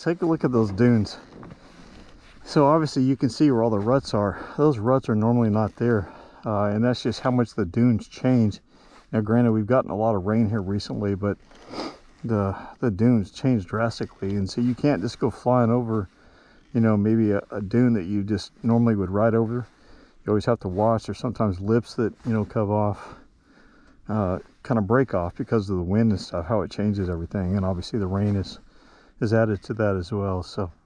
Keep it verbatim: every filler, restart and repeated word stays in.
take a look at those dunes. So obviously you can see where all the ruts are. Those ruts are normally not there, uh, and that's just how much the dunes change. Now granted, we've gotten a lot of rain here recently, but the the dunes change drastically, and so you can't just go flying over, you know, maybe a, a dune that you just normally would ride over. You always have to watch. There's sometimes lips that, you know, come off, uh, kind of break off because of the wind and stuff, how it changes everything, and obviously the rain is is added to that as well. So